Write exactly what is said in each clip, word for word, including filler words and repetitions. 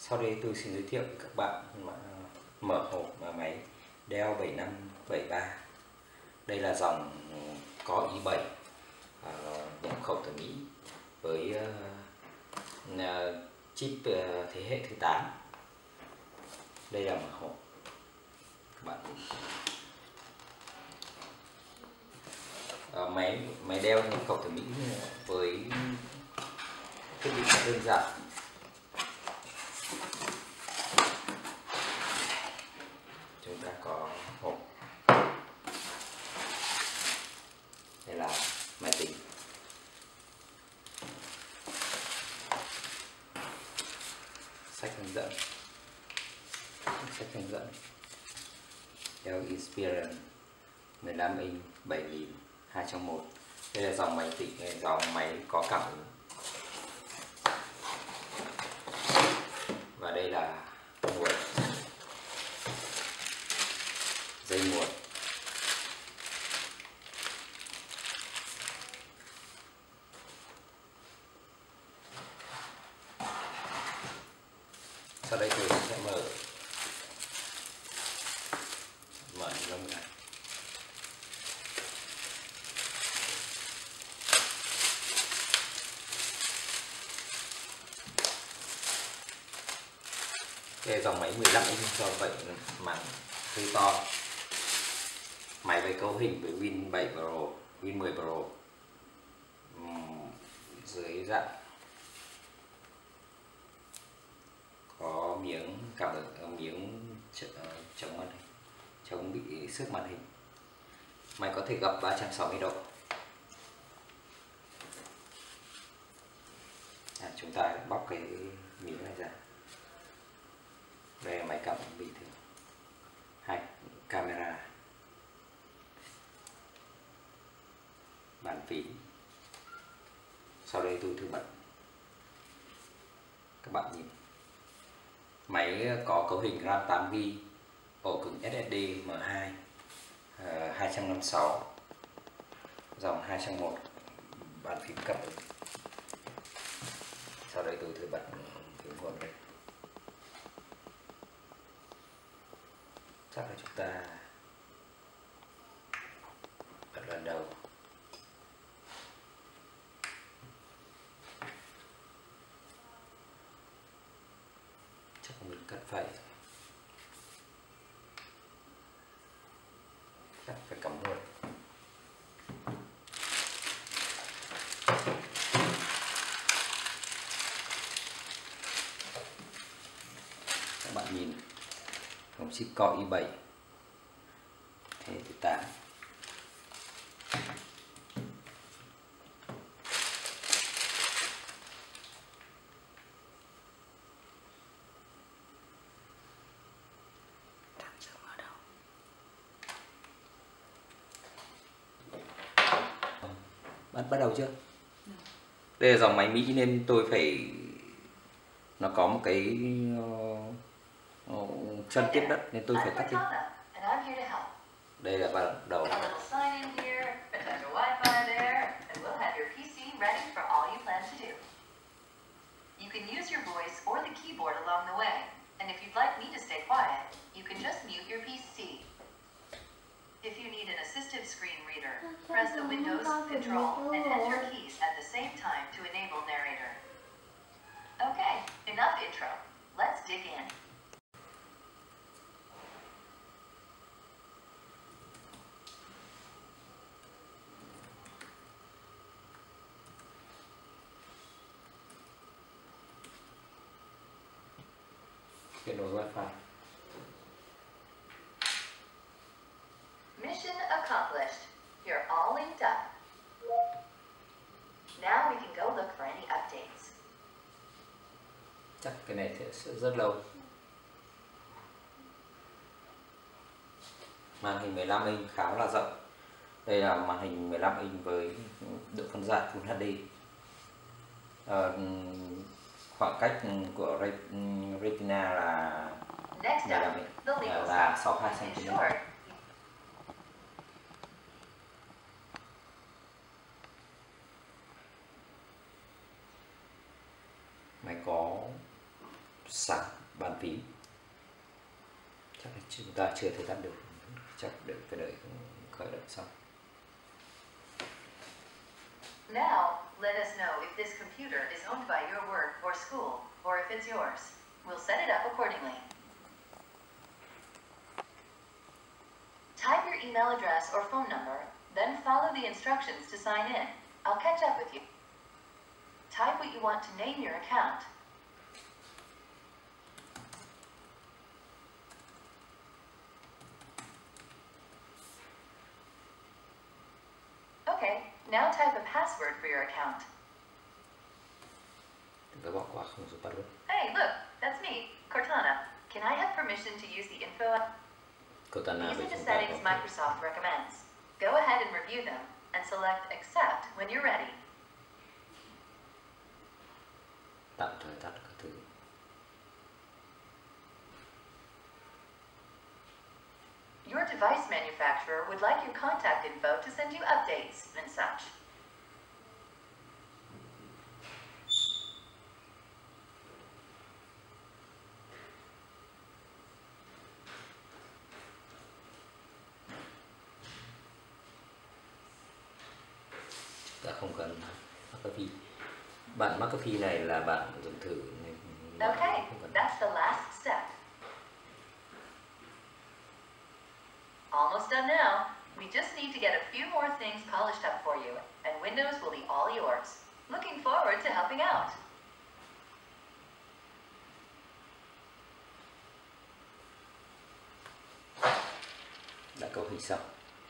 Sau đây tôi xin giới thiệu với các bạn mở hộp máy Dell bảy năm bảy ba. Đây là dòng có i bảy nhập khẩu từ Mỹ với chip thế hệ thứ tám. Đây là mở hộp. Các bạn máy máy Dell nhập khẩu từ Mỹ với thiết bị đơn giản. Chúng ta có hộp. Đây là máy tính. Sách hướng dẫn. Sách hướng dẫn. Dell Inspiron mười lăm inch bảy nghìn hai trong một. Đây là dòng máy tính, dòng máy có cảm ứng. Và đây là nguồn dây nguồn. Sau đây tôi sẽ mở mở lông này. Đây là dòng máy mười lăm inch, do vậy màn hơi to. Máy với cấu hình với Win bảy Pro, Win mười Pro uhm, dưới dạng có miếng cảm ứng, miếng chống màn hình, chống bị xước màn hình. Máy có thể gập ba trăm sáu mươi độ. À, chúng ta bóc cái miếng này ra. Đây là máy cảm ứng bình thường. Hai camera, bàn phím. Sau đây tôi thử bật. Các bạn nhìn, máy có cấu hình RAM tám gi ga bai, ổ cứng ét ét đê M hai uh, hai trăm năm mươi sáu, dòng hai trong một, bàn phím cảm ứng. Sau đây tôi thử bật cái nguồn đây. Chắc là chúng ta bật lần đầu. Chắc mình cần phải chắc phải cắm nguồn. Các bạn nhìn, một chip Core i bảy thế thứ tám. Bạn bắt đầu chưa? Đây là dòng máy Mỹ nên tôi phải, nó có một cái uh, chân tiếp đất nên tôi phải tắt đi. Đây là bắt đầu. You can use your voice or the keyboard along the way, and if you'd like me to stay quiet, you can just mute your P C. If you need an assistive screen reader, press the Windows, Control, and Enter keys at the same time to enable narrator. Okay, enough intro. Let's dig in. Kết nối Wi-Fi. Mission accomplished. You're all linked up. Now we can go look for any updates. Chắc cái này sẽ rất lâu. Màn hình mười lăm inch khá là rộng. Đây là màn hình mười lăm inch với độ phân giải Full hát đê. À, khoảng cách của Retina là là sáu mươi hai xăng ti mét. Máy có sạc bàn phím. Chắc là chúng ta chưa thể tắt được, chắc đợi phải đợi khởi động xong. Now, let us know if this computer is owned by your work or school, or if it's yours. We'll set it up accordingly. Type your email address or phone number, then follow the instructions to sign in. I'll catch up with you. Type what you want to name your account. Okay, now type a password for your account. Chúng ta bỏ qua không số password. Hey, look, that's me, Cortana. Can I have permission to use the info? Cortana These với are the chúng ta settings có thể Microsoft recommends. Go ahead and review them, and select Accept when you're ready. tạm thời tắt các thứ. Your device manufacturer would like your contact info to send you updates and such. Ta không cần McAfee. Bạn McAfee này là bạn dùng thử nên Okay, không cần. that's the last step. Almost done now. We just need to get a few more things polished up for you, and Windows will be all yours. Looking forward to helping out. Đã cấu hình xong.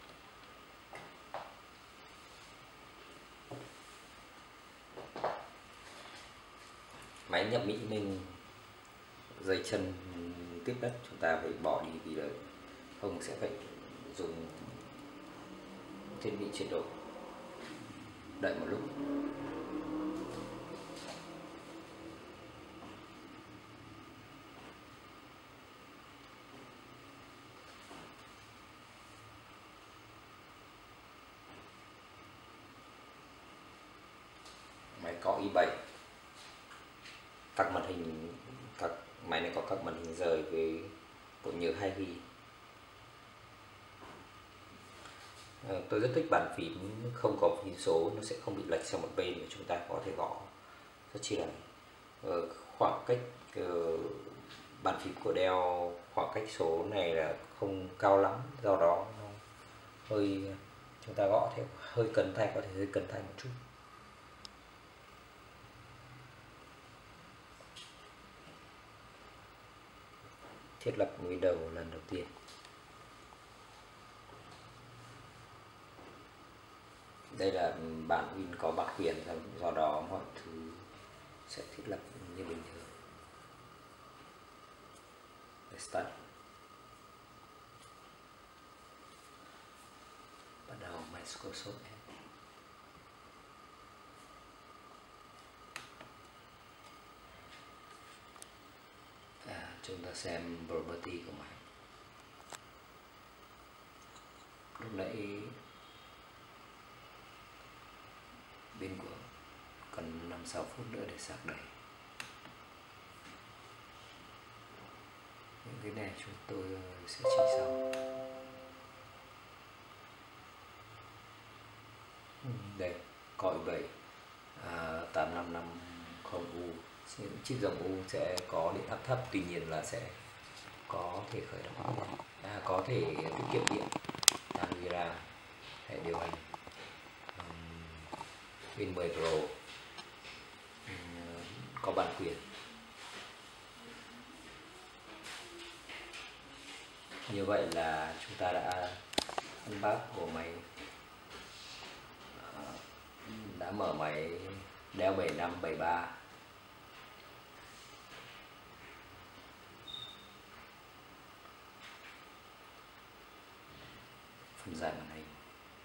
Máy nhập Mỹ nên dây chân tiếp đất chúng ta phải bỏ đi vì là không sẽ phải dùng thiết bị chuyển đổi. Đợi một lúc. Máy có i bảy. Các màn hình, các máy này có các màn hình rời với bộ nhớ hai gi bi. À, tôi rất thích bàn phím không có phím số, nó sẽ không bị lệch sang một bên và chúng ta có thể gõ rất chi là uh, khoảng cách uh, bàn phím của Dell, khoảng cách số này là không cao lắm, do đó nó hơi chúng ta gõ theo hơi cẩn thận, có thể hơi cẩn thận một chút. Thiết lập Windows lần đầu tiên. Đây là bản Win có bản quyền, do đó mọi thứ sẽ thiết lập như bình thường. Để start. Bắt đầu Microsoft Edge. À, chúng ta xem property của máy. Lúc nãy bên của cần năm sáu phút nữa để sạc đầy. Những cái này chúng tôi sẽ chỉ sau. Đây, còi bảy à, tám năm năm không U. Chip dòng U sẽ có điện áp thấp, tuy nhiên là sẽ có thể khởi động điện, à, có thể tiết kiệm điện, camera, hệ điều hành. Win mười Pro có bản quyền. Như vậy là chúng ta đã unbox bộ máy, đã mở máy Dell bảy năm bảy ba. Phân giải màn hình.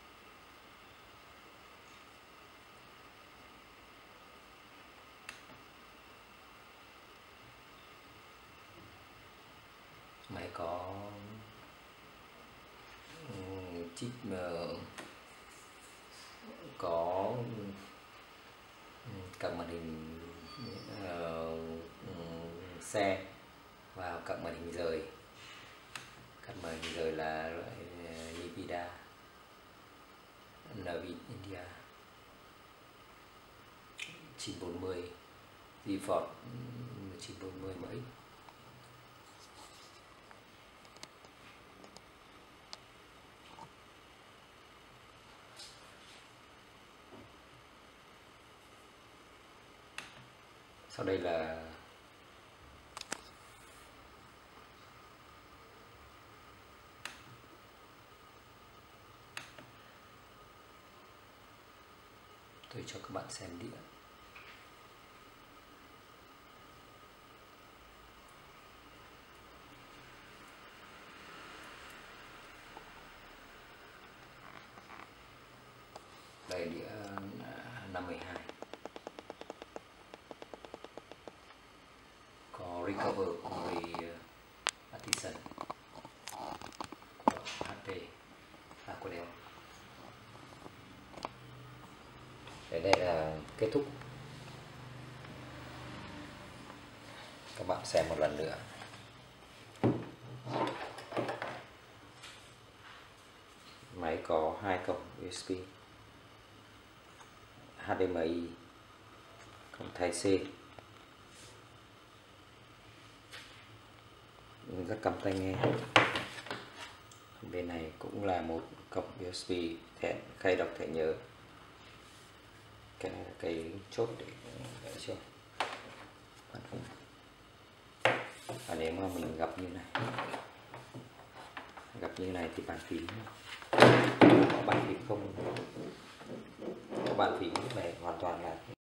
Máy có chip có các màn hình xe vào cặp màn hình rời. Cặp màn hình rời là loại Nvidia Nvidia chín bốn mươi GeForce chín bốn mươi mới. Sau đây là tôi cho các bạn xem đĩa. Đây đĩa năm mươi hai. Có recover memory partition của hát đê và của Dell. Đây, đây là kết thúc. Các bạn xem một lần nữa. Máy có hai cổng u ét bê, hát đê em i, cổng Type C, rất cầm tai nghe. Bên này cũng là một cổng u ét bê, thẻ khay đọc thẻ nhớ, cái này là cái chốt để để cho. Và nếu mà mình gặp như này, gặp như này thì bàn phím, bàn phím không, bàn phím lúc này hoàn toàn là